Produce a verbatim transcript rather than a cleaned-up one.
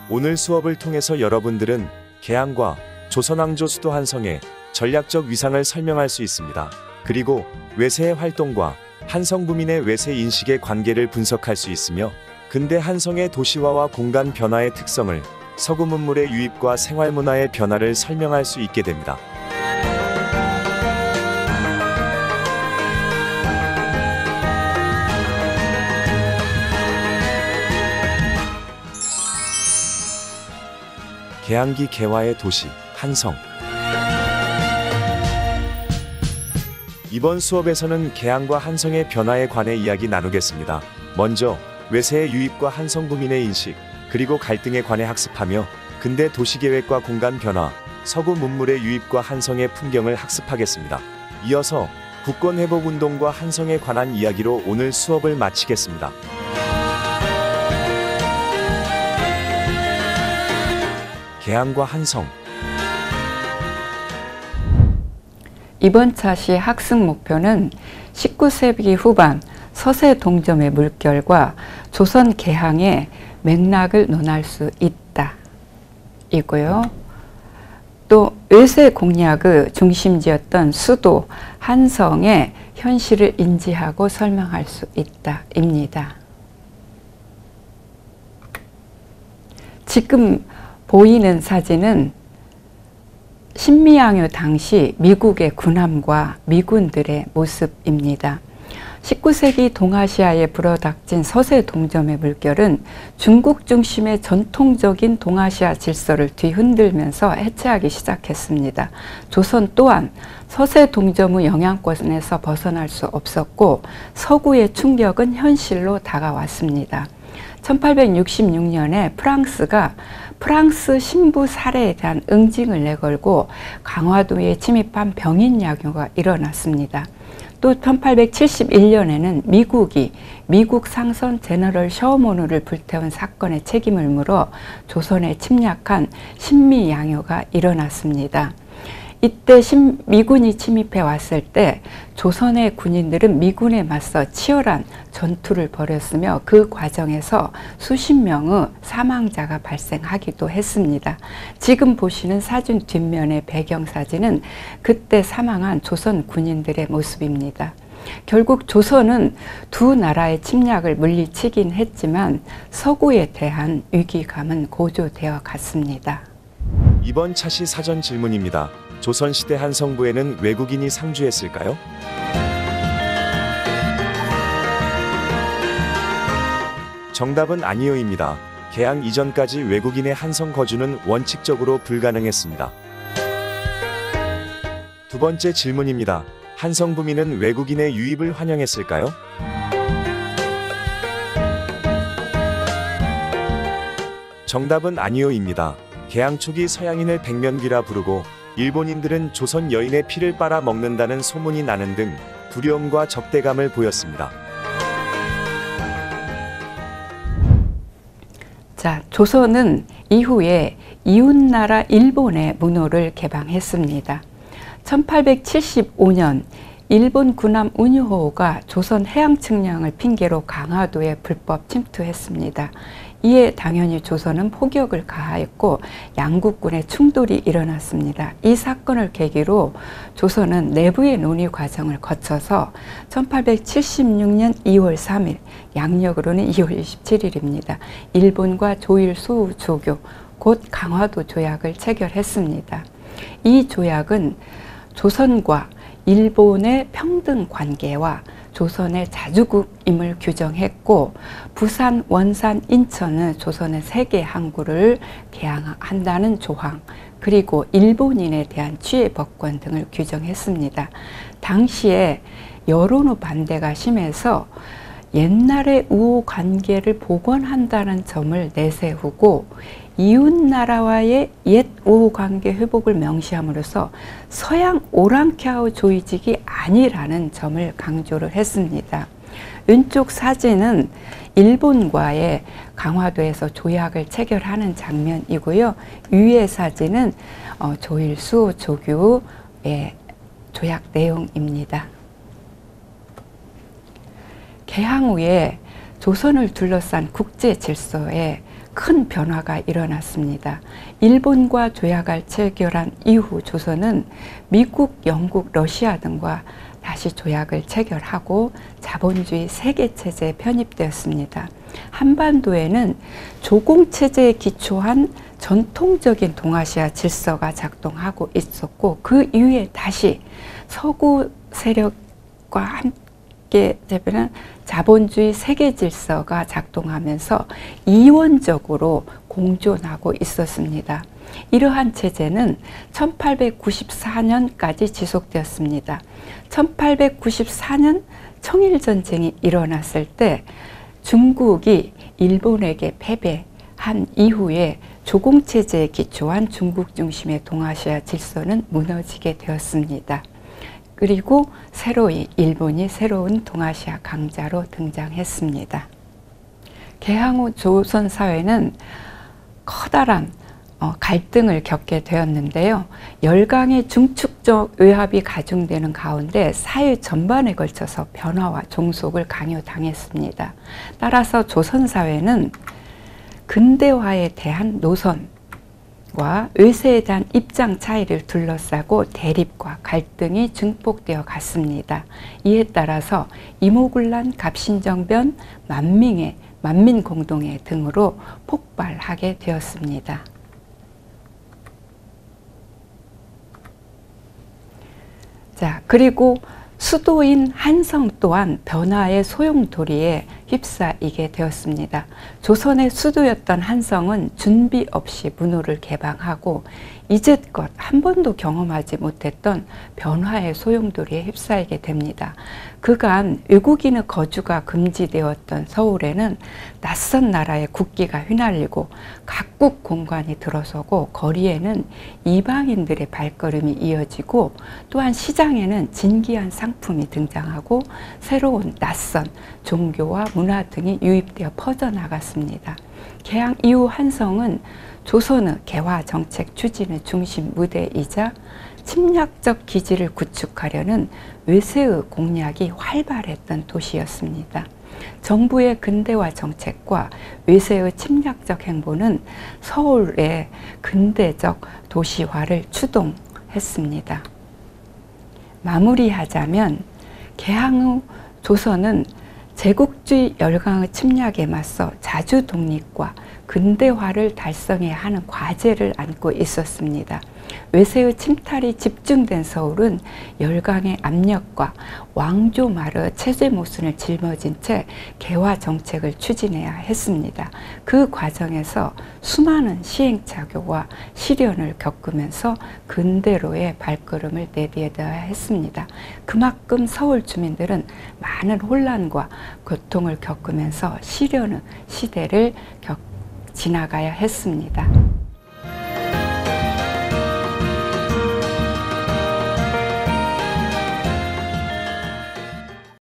오늘 수업을 통해서 여러분들은 개항과 조선왕조 수도 한성의 전략적 위상을 설명할 수 있습니다. 그리고 외세의 활동과 한성부민의 외세 인식의 관계를 분석할 수 있으며 근대 한성의 도시화와 공간 변화의 특성을 서구 문물의 유입과 생활문화의 변화를 설명할 수 있게 됩니다. 개항기 개화의 도시 한성. 이번 수업에서는 개항과 한성의 변화에 관해 이야기 나누겠습니다. 먼저 외세의 유입과 한성부민의 인식, 그리고 갈등에 관해 학습하며 근대 도시계획과 공간 변화, 서구 문물의 유입과 한성의 풍경을 학습하겠습니다. 이어서 국권회복운동과 한성에 관한 이야기로 오늘 수업을 마치겠습니다. 개항과 한성. 이번 차시 학습 목표는 십구 세기 후반 서세 동점의 물결과 조선 개항의 맥락을 논할 수 있다 이고요. 또 외세 공략의 중심지였던 수도 한성의 현실을 인지하고 설명할 수 있다 입니다. 지금 보이는 사진은 신미양요 당시 미국의 군함과 미군들의 모습입니다. 십구 세기 동아시아에 불어닥친 서세 동점의 물결은 중국 중심의 전통적인 동아시아 질서를 뒤흔들면서 해체하기 시작했습니다. 조선 또한 서세 동점의 영향권에서 벗어날 수 없었고 서구의 충격은 현실로 다가왔습니다. 천팔백육십육 년에 프랑스가 프랑스 신부 살해에 대한 응징을 내걸고 강화도에 침입한 병인 약효가 일어났습니다. 또 천팔백칠십일 년에는 미국이 미국 상선 제너럴 셔먼우를 불태운 사건의 책임을 물어 조선에 침략한 신미양요가 일어났습니다. 이때 신, 미군이 침입해 왔을 때 조선의 군인들은 미군에 맞서 치열한 전투를 벌였으며 그 과정에서 수십 명의 사망자가 발생하기도 했습니다. 지금 보시는 사진 뒷면의 배경사진은 그때 사망한 조선 군인들의 모습입니다. 결국 조선은 두 나라의 침략을 물리치긴 했지만 서구에 대한 위기감은 고조되어 갔습니다. 이번 차시 사전 질문입니다. 조선시대 한성부에는 외국인이 상주했을까요? 정답은 아니요입니다. 개항 이전까지 외국인의 한성 거주는 원칙적으로 불가능했습니다. 두 번째 질문입니다. 한성부민은 외국인의 유입을 환영했을까요? 정답은 아니요입니다. 개항 초기 서양인을 백면귀라 부르고 일본인들은 조선 여인의 피를 빨아 먹는다는 소문이 나는 등 두려움과 적대감을 보였습니다. 자, 조선은 이후에 이웃나라 일본의 문호를 개방했습니다. 천팔백칠십오 년 일본 군함 운유호우가 조선 해양 측량을 핑계로 강화도에 불법 침투했습니다. 이에 당연히 조선은 포격을 가하였고 양국군의 충돌이 일어났습니다. 이 사건을 계기로 조선은 내부의 논의 과정을 거쳐서 천팔백칠십육 년 이월 삼일, 양력으로는 이월 이십칠일입니다. 일본과 조일 소우 조교, 곧 강화도 조약을 체결했습니다. 이 조약은 조선과 일본의 평등 관계와 조선의 자주국임을 규정했고 부산, 원산, 인천은 조선의 세계 항구를 개항한다는 조항, 그리고 일본인에 대한 취해법권 등을 규정했습니다. 당시에 여론의 반대가 심해서 옛날의 우호 관계를 복원한다는 점을 내세우고 이웃나라와의 옛 우호 관계 회복을 명시함으로써 서양 오랑캐하고 조이직이 아니라는 점을 강조를 했습니다. 왼쪽 사진은 일본과의 강화도에서 조약을 체결하는 장면이고요. 위의 사진은 조일수 조교의 조약 내용입니다. 개항 후에 조선을 둘러싼 국제 질서에 큰 변화가 일어났습니다. 일본과 조약을 체결한 이후 조선은 미국, 영국, 러시아 등과 다시 조약을 체결하고 자본주의 세계체제에 편입되었습니다. 한반도에는 조공체제에 기초한 전통적인 동아시아 질서가 작동하고 있었고, 그 이후에 다시 서구 세력과 함께 되면 자본주의 세계 질서가 작동하면서 이원적으로 공존하고 있었습니다. 이러한 체제는 천팔백구십사 년까지 지속되었습니다. 천팔백구십사 년 청일전쟁이 일어났을 때 중국이 일본에게 패배한 이후에 조공체제에 기초한 중국 중심의 동아시아 질서는 무너지게 되었습니다. 그리고 새로이 일본이 새로운 동아시아 강자로 등장했습니다. 개항 후 조선 사회는 커다란 어, 갈등을 겪게 되었는데요. 열강의 중축적 외합이 가중되는 가운데 사회 전반에 걸쳐서 변화와 종속을 강요당했습니다. 따라서 조선 사회는 근대화에 대한 노선과 외세에 대한 입장 차이를 둘러싸고 대립과 갈등이 증폭되어 갔습니다. 이에 따라서 이모군란, 갑신정변, 만민의 만민공동회 등으로 폭발하게 되었습니다. 자, 그리고 수도인 한성 또한 변화의 소용돌이에 휩싸이게 되었습니다. 조선의 수도였던 한성은 준비 없이 문호를 개방하고 이제껏 한 번도 경험하지 못했던 변화의 소용돌이에 휩싸이게 됩니다. 그간 외국인의 거주가 금지되었던 서울에는 낯선 나라의 국기가 휘날리고 각국 공관이 들어서고 거리에는 이방인들의 발걸음이 이어지고 또한 시장에는 진기한 상품이 등장하고 새로운 낯선 종교와 문화 등이 유입되어 퍼져나갔습니다. 개항 이후 한성은 조선의 개화 정책 추진의 중심 무대이자 침략적 기지를 구축하려는 외세의 공략이 활발했던 도시였습니다. 정부의 근대화 정책과 외세의 침략적 행보는 서울의 근대적 도시화를 추동했습니다. 마무리하자면 개항 후 조선은 제국주의 열강의 침략에 맞서 자주 독립과 근대화를 달성해야 하는 과제를 안고 있었습니다. 외세의 침탈이 집중된 서울은 열강의 압력과 왕조 말의 체제 모순을 짊어진 채 개화 정책을 추진해야 했습니다. 그 과정에서 수많은 시행착오와 시련을 겪으면서 근대로의 발걸음을 내디뎌야 했습니다. 그만큼 서울 주민들은 많은 혼란과 고통을 겪으면서 시련의 시대를 겪 지나가야 했습니다.